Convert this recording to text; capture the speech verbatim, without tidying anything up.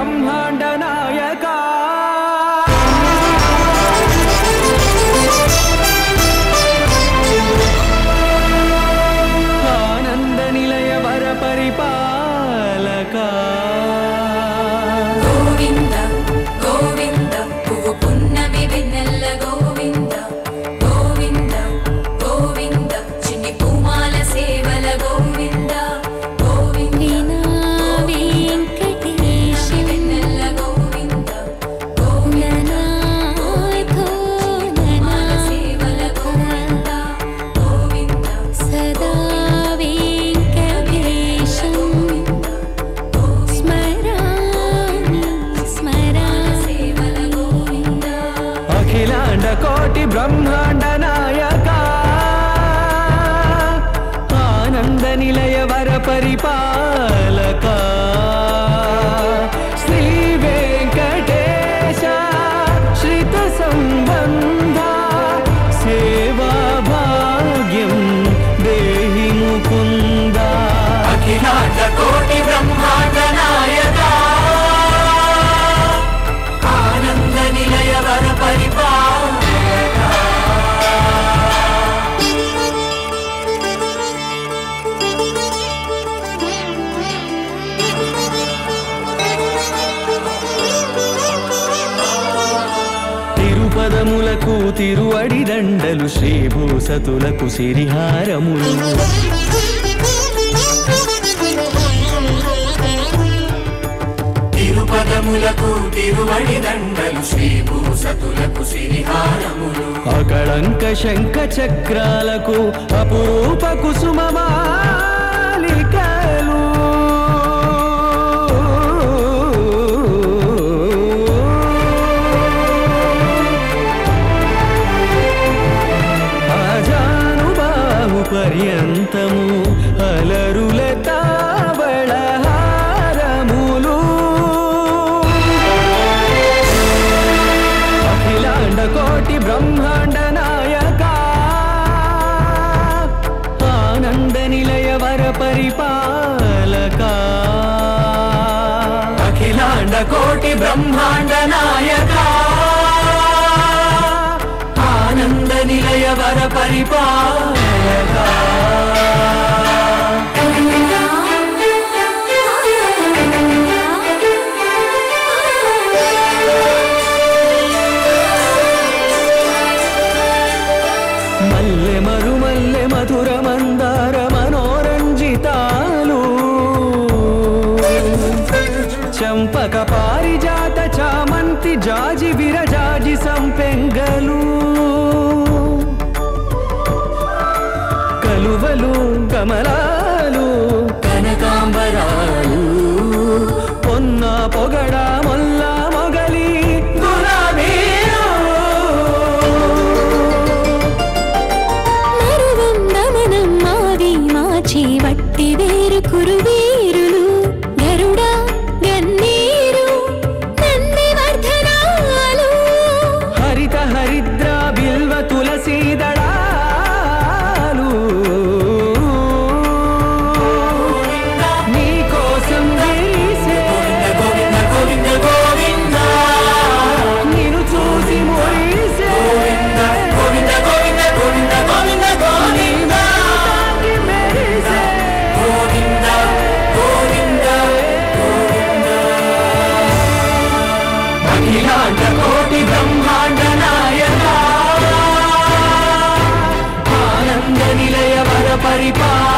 ब्रह्मांड नायका आनंद निलय वर परिपालका गोविंद गोविंद पुव्वु पुन्नमि वेन्नेल्ल गोविंद गोविंद गोविंद चिन्नि पूमाल सेवल गोविंद कोटि ब्रह्मांड नायका आनंद निलय वर परिपालका श्री वेंकटेश श्रित संबंध सेवा भाग्यम देहि मुकुंद अखिलांड कोटि ब्रह्मांड नायका आनंद निलय वर परिपालका పదములకు తిరువడి దండలు శ్రీ భూసతులకు సిరిహారములు తిరుపదములకు తిరువడి దండలు శ్రీ భూసతులకు సిరిహారములు అకళంక శంఖ చక్రాలకు అపురూప కుసుమమాలికలు पर्यंतमु अलरुल तावळहारमुलु अखिलांड कोटि ब्रह्मांड नायका आनंद निलय वर परिपालका अखिलांड कोटि ब्रह्मांड नायका आनंद निलय वर परिपालका मल्ले मरुमल्ले मधुर मंदार मनोरंजितालु चंपक पारिजात चामंति जाजि विरजाजि संपेंगलु కలువలు కమలాలు కనకాంబరాలు పొన్న పొగడ మొల్ల మొగలి గులాబీలు మరువందమనం మావి మాచి వట్టి వేరు కురువీరులు గరుడ గన్నీరు నంది వర్ధనాలు హరిత హరిద్ర బిల్వ తులసీ దళ अखिलांड कोटि ब्रह्मांड नायका आनंद निलय वर परिपालका